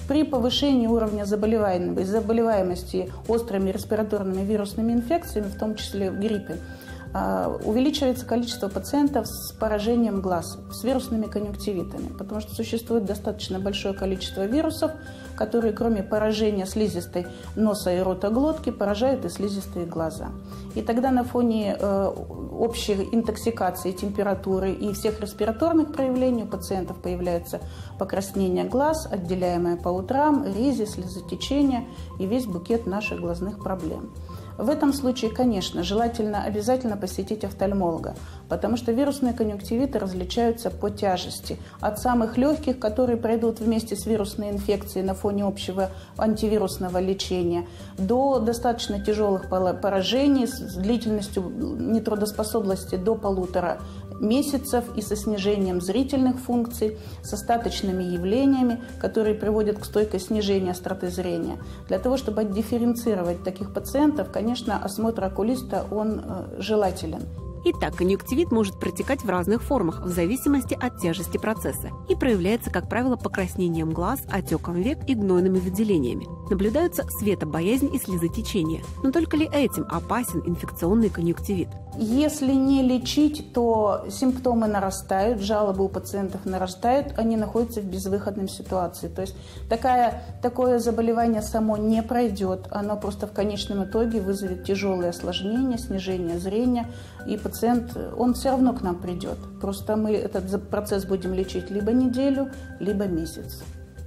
При повышении уровня заболеваемости острыми респираторными вирусными инфекциями, в том числе в гриппе, увеличивается количество пациентов с поражением глаз, с вирусными конъюнктивитами, потому что существует достаточно большое количество вирусов, которые, кроме поражения слизистой носа и рота глотки, поражают и слизистые глаза. И тогда на фоне общей интоксикации, температуры и всех респираторных проявлений у пациентов появляется покраснение глаз, отделяемое по утрам, рези, слезотечение и весь букет наших глазных проблем. В этом случае, конечно, желательно обязательно посетить офтальмолога, потому что вирусные конъюнктивиты различаются по тяжести. От самых легких, которые пройдут вместе с вирусной инфекцией на фоне общего антивирусного лечения, до достаточно тяжелых поражений с длительностью нетрудоспособности до 1,5 месяцев и со снижением зрительных функций, с остаточными явлениями, которые приводят к стойкой снижению остроты зрения. Для того, чтобы отдифференцировать таких пациентов, конечно, осмотр окулиста, он желателен. Итак, конъюнктивит может протекать в разных формах, в зависимости от тяжести процесса, и проявляется, как правило, покраснением глаз, отеком век и гнойными выделениями. Наблюдаются светобоязнь и слезотечение. Но только ли этим опасен инфекционный конъюнктивит? Если не лечить, то симптомы нарастают, жалобы у пациентов нарастают, они находятся в безвыходной ситуации. То есть такое заболевание само не пройдет, оно просто в конечном итоге вызовет тяжелые осложнения, снижение зрения, и пациент, он все равно к нам придет. Просто мы этот процесс будем лечить либо неделю, либо месяц.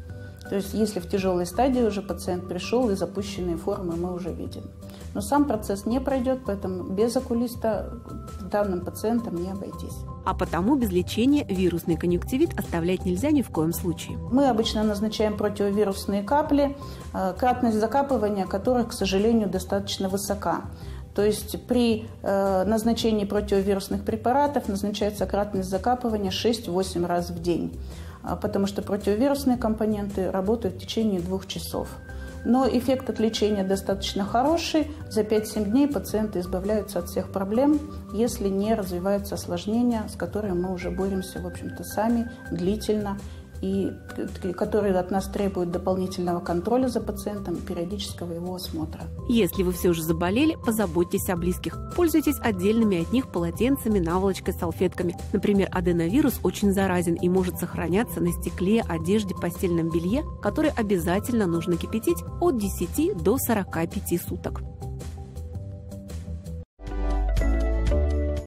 То есть если в тяжелой стадии уже пациент пришел, и запущенные формы мы уже видим. Но сам процесс не пройдет, поэтому без окулиста данным пациентам не обойтись. А потому без лечения вирусный конъюнктивит оставлять нельзя ни в коем случае. Мы обычно назначаем противовирусные капли, кратность закапывания которых, к сожалению, достаточно высока. То есть при назначении противовирусных препаратов назначается кратность закапывания 6-8 раз в день, потому что противовирусные компоненты работают в течение 2 часов. Но эффект от лечения достаточно хороший. За 5-7 дней пациенты избавляются от всех проблем, если не развиваются осложнения, с которыми мы уже боремся, в общем-то, сами, длительно, и которые от нас требуют дополнительного контроля за пациентом, периодического его осмотра. Если вы все же заболели, позаботьтесь о близких. Пользуйтесь отдельными от них полотенцами, наволочкой, салфетками. Например, аденовирус очень заразен и может сохраняться на стекле, одежде, постельном белье, который обязательно нужно кипятить от 10 до 45 суток.